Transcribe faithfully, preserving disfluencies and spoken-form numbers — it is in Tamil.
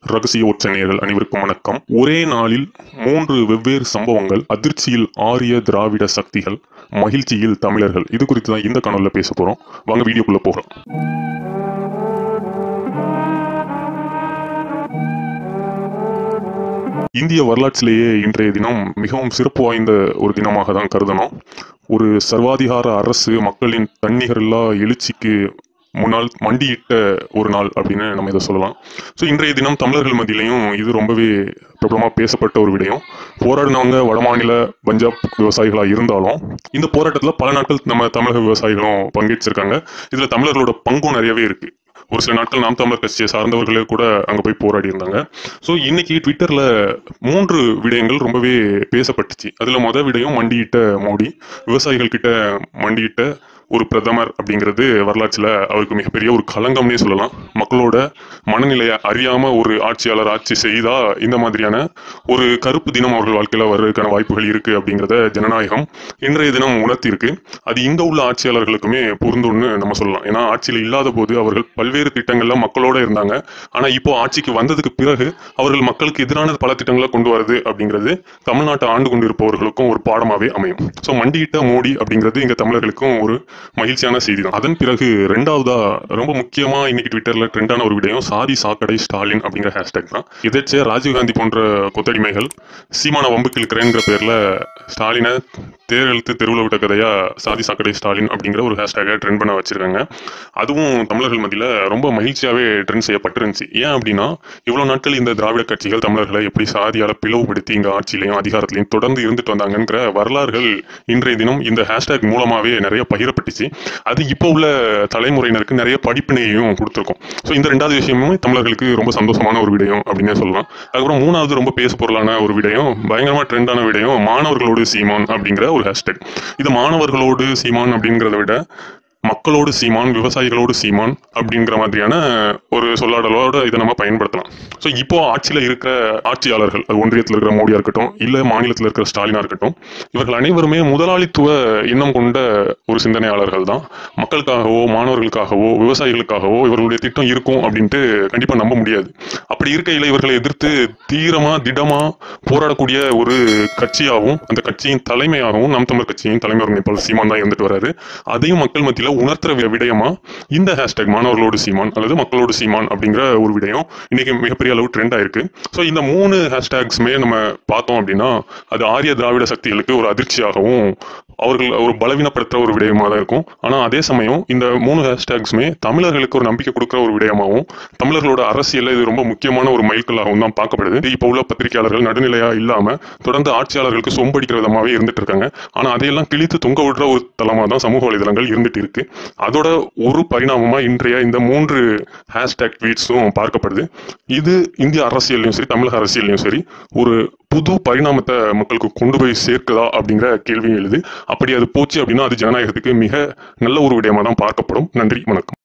ரகசிய ஒற்றனையர்கள் அனைவருக்கும் வணக்கம். ஒரே நாளில் மூன்று வெவ்வேறு சம்பவங்கள், அதிர்ச்சியில் ஆரிய திராவிட சக்திகள், மகிழ்ச்சியில் தமிழர்கள். இது குறித்து தான் இந்த காணொலியில் பேச போறோம். வாங்க வீடியோக்குள்ள போகலாம். இந்திய வரலாற்றிலேயே இன்றைய தினம் மிகவும் சிறப்பு வாய்ந்த ஒரு தினமாக தான் கருதணும். ஒரு சர்வாதிகார அரசு மக்களின் தன்னிகரில்லா எழுச்சிக்கு முன்னால் மண்டியிட்ட ஒரு நாள் அப்படின்னு நம்ம இதை சொல்லலாம். ஸோ இன்றைய தினம் தமிழர்கள் மத்தியிலையும் இது ரொம்பவே பிரபலமாக பேசப்பட்ட ஒரு விடயம். போராடினவங்க வடமாநில பஞ்சாப் விவசாயிகளாக இருந்தாலும் இந்த போராட்டத்தில் பல நாட்கள் நம்ம தமிழக விவசாயிகளும் பங்கேற்றிருக்காங்க. இதில் தமிழர்களோட பங்கும் நிறையவே இருக்குது. ஒரு சில நாட்கள் நாம் தமிழர் கட்சியை சார்ந்தவர்களே கூட அங்கே போய் போராடி இருந்தாங்க. ஸோ இன்னைக்கு ட்விட்டரில் மூன்று விடயங்கள் ரொம்பவே பேசப்பட்டுச்சு. அதில் மொதல் விடயம் மண்டியிட்ட மோடி, விவசாயிகள் கிட்ட மண்டியிட்ட ஒரு பிரதமர் அப்படிங்கிறது வரலாற்றில் அவருக்கு மிகப்பெரிய ஒரு களங்கம்னே சொல்லலாம். மக்களோட மனநிலையை அறியாமல் ஒரு ஆட்சியாளர் ஆட்சி செய்தால் இந்த மாதிரியான ஒரு கருப்பு தினம் அவர்கள் வாழ்க்கையில் வர்றதுக்கான வாய்ப்புகள் இருக்குது அப்படிங்கிறத ஜனநாயகம் இன்றைய தினம் உணர்த்தியிருக்கு. அது இங்கே உள்ள ஆட்சியாளர்களுக்குமே பொருந்தும்னு நம்ம சொல்லலாம். ஏன்னா ஆட்சியில் இல்லாத போது அவர்கள் பல்வேறு திட்டங்கள்ல மக்களோட இருந்தாங்க. ஆனால் இப்போ ஆட்சிக்கு வந்ததுக்கு பிறகு அவர்கள் மக்களுக்கு எதிரான பல திட்டங்களை கொண்டு வருது அப்படிங்கிறது தமிழ்நாட்டை ஆண்டு கொண்டு இருப்பவர்களுக்கும் ஒரு பாடமாகவே அமையும். ஸோ மண்டியிட்ட மோடி அப்படிங்கிறது இங்கே தமிழர்களுக்கும் ஒரு மகிழ்ச்சியான செய்தி தான். அதன் பிறகு ரெண்டாவதா ரொம்ப முக்கியமா இன்னைக்கு ட்விட்டர்ல ட்ரெண்டான ஒரு விடயம் சாதி சாக்கடை ஸ்டாலின் அப்படிங்கிற ஹேஷ்டேக் தான். எதாச்சும் ராஜீவ்காந்தி போன்ற கொத்தடிமைகள் சீமான வம்புக்கு இழுக்கிறேங்கிற பேர்ல ஸ்டாலினை தேர்தெழுத்து தெருவில் விட்ட கதையா சாதி சாக்கடை ஸ்டாலின் அப்படிங்கிற ஒரு ஹேஷ்டேக்கை ட்ரெண்ட் பண்ண வச்சிருக்காங்க. அதுவும் தமிழர்கள் மத்தியில் ரொம்ப மகிழ்ச்சியாகவே ட்ரெண்ட் செய்யப்பட்டிருந்துச்சு. ஏன் அப்படின்னா இவ்வளோ நாட்கள் இந்த திராவிட கட்சிகள் தமிழர்களை எப்படி சாதியால் பிளவுபடுத்தி இங்கே ஆட்சியிலையும் அதிகாரத்திலையும் தொடர்ந்து இருந்துட்டு வந்தாங்கிற வரலாறுகள் இன்றைய தினம் இந்த ஹேஷ்டேக் மூலமாகவே நிறைய பகிரப்பட்டுச்சு. அது இப்போ உள்ள தலைமுறையினருக்கு நிறைய படிப்பினையும் கொடுத்துருக்கும். ஸோ இந்த ரெண்டாவது விஷயமும் தமிழர்களுக்கு ரொம்ப சந்தோஷமான ஒரு விடயம் அப்படின்னே சொல்லலாம். அதுக்கப்புறம் மூணாவது ரொம்ப பேச பொருளான ஒரு விடயம், பயங்கரமாக ட்ரெண்டான விடயம், மாணவர்களோடு சீமான் அப்படிங்கிற ஒரு ஹேஷ்டேக். இது மாணவர்களோடு சீமான் அப்படிங்கிறத விட மக்களோடு சீமான், விவசாயிகளோடு சீமான் அப்படிங்கிற மாதிரியான ஒரு சொல்லாடலோட இதை நம்ம பயன்படுத்தலாம். ஸோ இப்போ ஆட்சியில் இருக்கிற ஆட்சியாளர்கள், அது ஒன்றியத்தில் இருக்கிற மோடியா இருக்கட்டும், இல்லை மாநிலத்தில் இருக்கிற ஸ்டாலினா இருக்கட்டும், இவர்கள் அனைவருமே முதலாளித்துவ எண்ணம் கொண்ட ஒரு சிந்தனையாளர்கள் தான். மக்களுக்காகவோ மாணவர்களுக்காகவோ விவசாயிகளுக்காகவோ இவர்களுடைய திட்டம் இருக்கும் அப்படின்ட்டு கண்டிப்பாக நம்ப முடியாது. அப்படி இருக்கையில் இவர்களை எதிர்த்து தீரமா திடமா போராடக்கூடிய ஒரு கட்சியாகவும் அந்த கட்சியின் தலைமையாகவும் நம் தமிழ் கட்சியின் தலைமை ஒருங்கிணைப்பாளர் சீமான் தான் இருந்துட்டு வராரு. அதையும் மக்கள் மத்தியில் உணர்த்துற விடயமா இந்த ஹேஷ்டேக் மாணவர்களோடு சீமான் அல்லது மக்களோடு சீமான் அப்படிங்கிற ஒரு விடயம் இன்னைக்கு மிகப்பெரிய அளவு ட்ரெண்ட் ஆயிருக்கு. ஸோ இந்த மூணு ஹேஷ்டேக்ஸுமே நம்ம பார்த்தோம் அப்படின்னா அது ஆரிய திராவிட சக்திகளுக்கு ஒரு அதிர்ச்சியாகவும் அவர்கள் ஒரு பலவீனப்படுத்துற ஒரு விடயமாக தான் இருக்கும். ஆனால் அதே சமயம் இந்த மூணு ஹேஷ்டேக்ஸுமே தமிழர்களுக்கு ஒரு நம்பிக்கை கொடுக்குற ஒரு விடயமாகவும் தமிழர்களோட அரசியல் இது ரொம்ப முக்கியமான ஒரு மைல்கல்லாகவும் தான் பார்க்கப்படுது. இப்போ உள்ள பத்திரிகையாளர்கள் நடுநிலையா இல்லாம தொடர்ந்து ஆட்சியாளர்களுக்கு சொம்படிக்கிற விதமாகவே இருந்துட்டு இருக்காங்க. ஆனால் அதையெல்லாம் கிழித்து தொங்க விடுற ஒரு தளமாக தான் சமூக வலைதளங்கள் இருந்துட்டு இருக்கு. அதோட ஒரு பரிணாமமா இன்றைய இந்த மூன்று ஹேஷ்டேக் ட்வீட்ஸும் பார்க்கப்படுது. இது இந்திய அரசியல்லையும் சரி தமிழக அரசியல்லையும் சரி ஒரு புது பரிணாமத்தை மக்களுக்கு கொண்டு போய் சேர்க்குதா அப்படிங்கிற கேள்வியும் எழுது. அப்படி அது போச்சு அப்படின்னா அது ஜனநாயகத்துக்கு மிக நல்ல ஒரு விடயமா தான் பார்க்கப்படும். நன்றி, வணக்கம்.